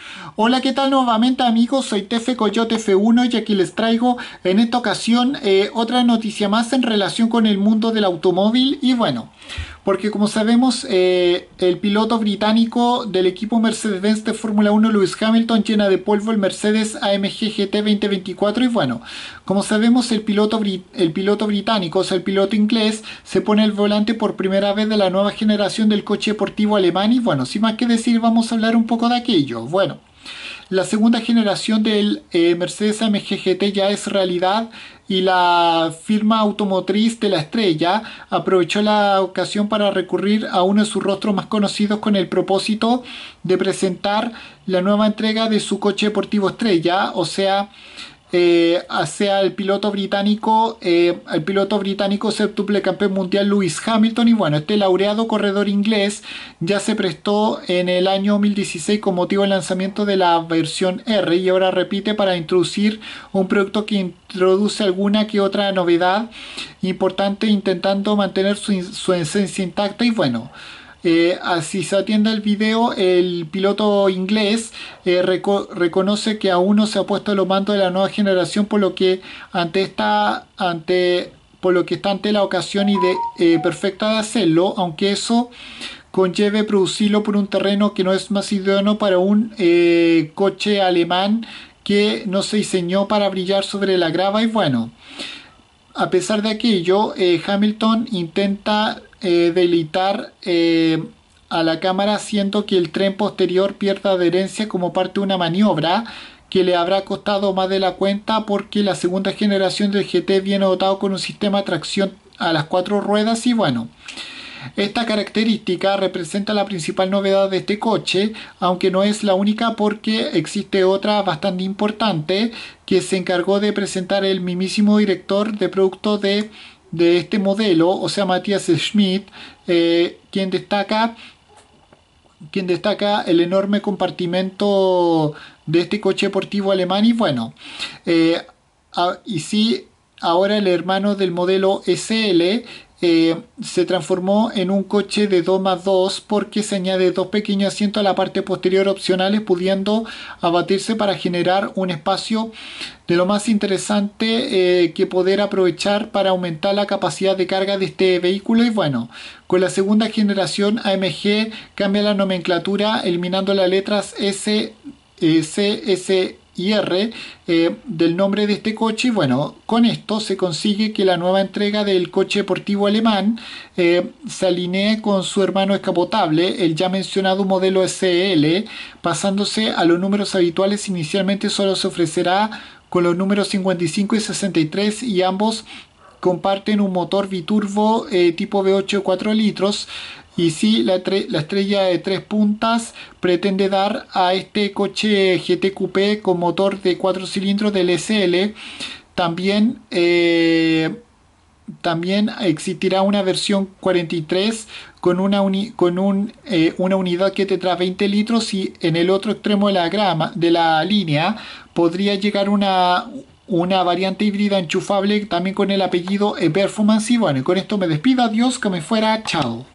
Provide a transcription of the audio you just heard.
Hola, ¿qué tal nuevamente amigos? Soy Tefe Coyote F1 y aquí les traigo en esta ocasión otra noticia más en relación con el mundo del automóvil y bueno, porque como sabemos el piloto británico del equipo Mercedes-Benz de Fórmula 1 Lewis Hamilton llena de polvo el Mercedes AMG GT 2024 y bueno, como sabemos el piloto británico, o sea el piloto inglés, se pone al volante por primera vez de la nueva generación del coche deportivo alemán y bueno, sin más que decir vamos a hablar un poco de aquello. Bueno. La segunda generación del Mercedes AMG GT ya es realidad y la firma automotriz de la estrella aprovechó la ocasión para recurrir a uno de sus rostros más conocidos con el propósito de presentar la nueva entrega de su coche deportivo estrella, o sea, hacia el piloto británico septuple campeón mundial Lewis Hamilton y bueno, este laureado corredor inglés ya se prestó en el año 2016 con motivo del lanzamiento de la versión R y ahora repite para introducir un producto que introduce alguna que otra novedad importante intentando mantener su esencia intacta y bueno, así se atiende el video, el piloto inglés reconoce que aún no se ha puesto a los mandos de la nueva generación, por lo que está ante la ocasión perfecta de hacerlo, aunque eso conlleve producirlo por un terreno que no es más idóneo para un coche alemán que no se diseñó para brillar sobre la grava y bueno. A pesar de aquello, Hamilton intenta deleitar a la cámara haciendo que el tren posterior pierda adherencia como parte de una maniobra que le habrá costado más de la cuenta porque la segunda generación del GT viene dotado con un sistema de tracción a las cuatro ruedas y bueno, esta característica representa la principal novedad de este coche, aunque no es la única porque existe otra bastante importante que se encargó de presentar el mismísimo director de producto de este modelo, o sea, Matthias Schmidt, quien destaca el enorme compartimento de este coche deportivo alemán y bueno, eh, y sí, ahora el hermano del modelo SL se transformó en un coche de 2 más 2 porque se añade dos pequeños asientos a la parte posterior opcionales pudiendo abatirse para generar un espacio de lo más interesante que poder aprovechar para aumentar la capacidad de carga de este vehículo y bueno, con la segunda generación AMG cambia la nomenclatura eliminando las letras S, C, S y R del nombre de este coche y bueno, con esto se consigue que la nueva entrega del coche deportivo alemán se alinee con su hermano escapotable, el ya mencionado modelo SL, pasándose a los números habituales. Inicialmente solo se ofrecerá con los números 55 y 63 y ambos comparten un motor biturbo tipo V8 de 4 litros y sí, la estrella de tres puntas pretende dar a este coche GT Coupé con motor de 4 cilindros del SL. También, también existirá una versión 43 con una unidad que tendrá 20 litros y en el otro extremo de la línea podría llegar una variante híbrida enchufable también con el apellido Performance y bueno, y con esto me despido, adiós, que me fuera, chao.